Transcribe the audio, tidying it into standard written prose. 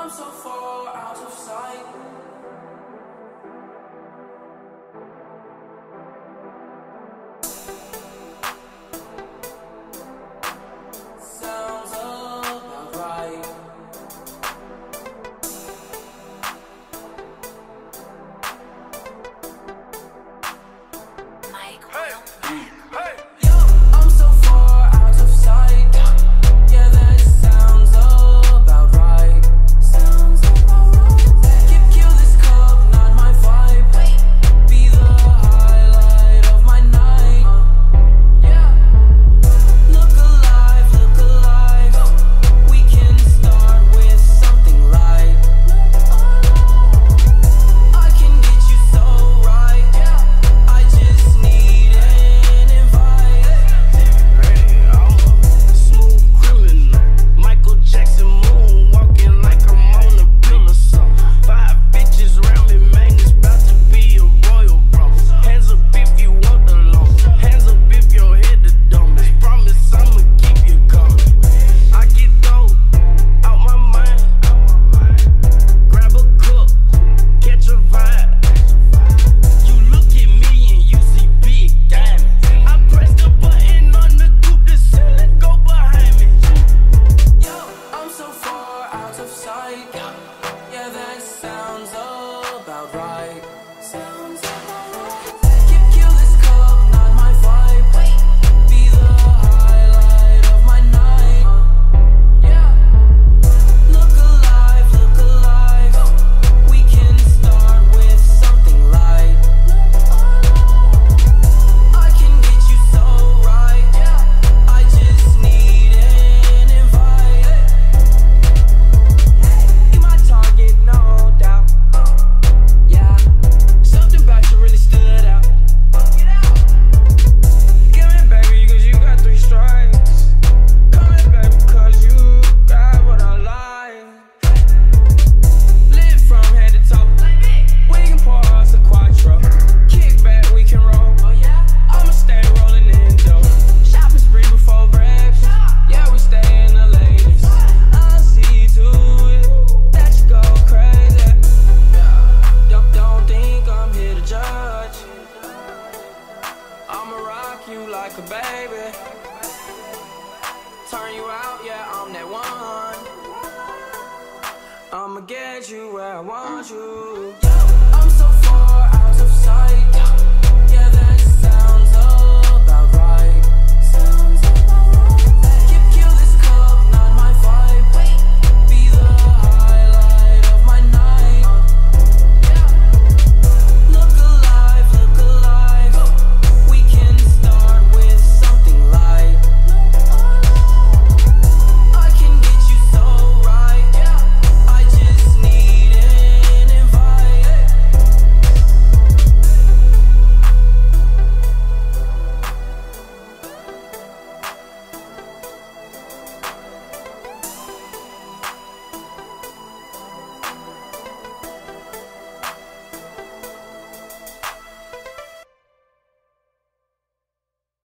I'm so far out of sight. Sounds about right. Mike, hey. I'm so far out of sight. Yeah, that sounds about right. Sounds about right. Kill this club, not my vibe. Be the highlight of my night. Yeah. Look alive, look alive. We can start with something light. I can get you so right. I just need an invite. I'm a smooth criminal, Michael Jackson moonwalking like I'm on a pill or something. 5 bitches round me, man, it's about to be a royal rumble. Hands up if you want the long, hands up if your head the dumbest. Promise I'ma keep you coming. I get dope out my mind. Grab a cup, catch a vibe. You look at me and you see big diamonds. I press the button on the coupe, the ceiling go behind me. Yo, I'm so far out of sight. Yeah, that sounds about right. Sounds about right. Kill this club, not my vibe. Be the highlight of my night. Yeah. Look alive, look alive. We can start with something light. I can get you so right. I just need an invite. You my target, no doubt. Yeah. Something about you really stood out. Give me, baby, cause you got 3 strikes. Come here, baby, cause you got what I like. Live from head to toe. We can pour us a quattro. Kick back, we can roll. I'ma stay rolling in dough. Shopping spree before breakfast. Yeah, we stay in the latest. I'll see to it that you go crazy. Don't think I'm here to judge. I'ma rock you like a baby. Turn you out, yeah, I'm that one. I'ma get you where I want you.